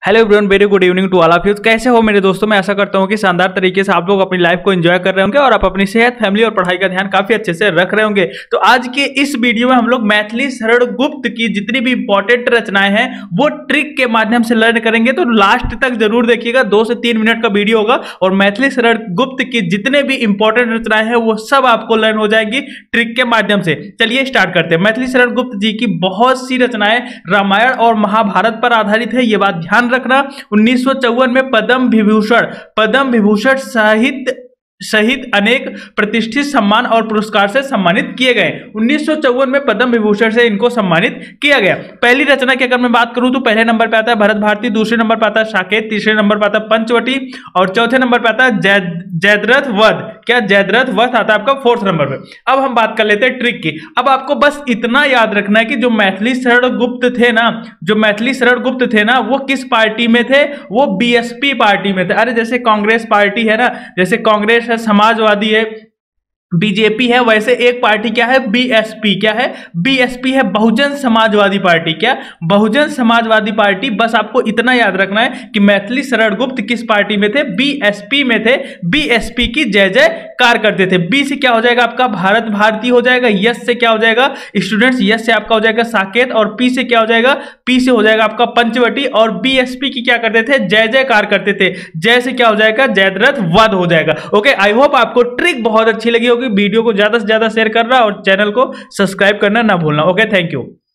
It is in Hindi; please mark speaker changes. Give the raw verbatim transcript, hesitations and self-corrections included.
Speaker 1: Hello everyone, very good evening to all of you. कैसे हो मेरे दोस्तों? मैं आशा करता हूं कि शानदार तरीके से आप लोग अपनी लाइफ को एंजॉय कर रहे होंगे और आप अपनी सेहत, फैमिली और पढ़ाई का ध्यान काफी अच्छे से रख रहे होंगे। तो आज के इस वीडियो में हम लोग मैथिली शरण गुप्त की जितनी भी इंपॉर्टेंट रचनाएं हैं वो ट्रिक के माध्यम से लर्न करेंगे। तो लास्ट तक जरूर देखिएगा, दो से तीन मिनट का वीडियो होगा और मैथिली शरण गुप्त की जितने भी इंपॉर्टेंट रचनाएं हैं वो सब आपको लर्न हो जाएगी ट्रिक के माध्यम से। चलिए स्टार्ट करते हैं। मैथिली शरण गुप्त जी की बहुत सी रचनाएं रामायण और महाभारत पर आधारित है, ये बात ध्यान रखना। उन्नीस सौ चौवन में पद्म विभूषण पद्म विभूषण साहित्य सहित अनेक प्रतिष्ठित सम्मान और पुरस्कार से सम्मानित किए गए। उन्नीस सौ चौवन में पद्म विभूषण से इनको सम्मानित किया गया। पहली रचना की अगर मैं बात करूं तो पहले नंबर पे आता है भरत भारती, दूसरे नंबर पे आता है साकेत, तीसरे नंबर पे आता है पंचवटी और चौथे नंबर पे आता है जयद्रथ वध। क्या जयद्रथ वध आता है आपका फोर्थ नंबर पे। अब हम बात कर लेते हैं ट्रिक की। अब आपको बस इतना याद रखना है कि जो मैथिली शरण गुप्त थे ना जो मैथिली शरण गुप्त थे ना वो किस पार्टी में थे? वो बीएसपी पार्टी में थे। अरे जैसे कांग्रेस पार्टी है ना, जैसे कांग्रेस है, समाजवादी है, बीजेपी है, वैसे एक पार्टी क्या है? बीएसपी। क्या है? बीएसपी है, बहुजन समाजवादी पार्टी। क्या? बहुजन समाजवादी पार्टी। बस आपको इतना याद रखना है कि मैथिली शरण गुप्त किस पार्टी में थे? बीएसपी में थे। बीएसपी की जय जयकार करते थे। बी से क्या हो जाएगा आपका? भारत भारती हो जाएगा। यस से क्या हो जाएगा स्टूडेंट्स? यस से आपका हो जाएगा साकेत और पी से क्या हो जाएगा? पी से हो जाएगा आपका पंचवटी और बीएसपी की क्या करते थे? जय जयकार करते थे। जय से क्या हो जाएगा? जयद्रथ वध हो जाएगा। ओके, आई होप आपको ट्रिक बहुत अच्छी लगी। वीडियो को ज्यादा से ज्यादा शेयर करना और चैनल को सब्सक्राइब करना ना भूलना। Okay, thank you.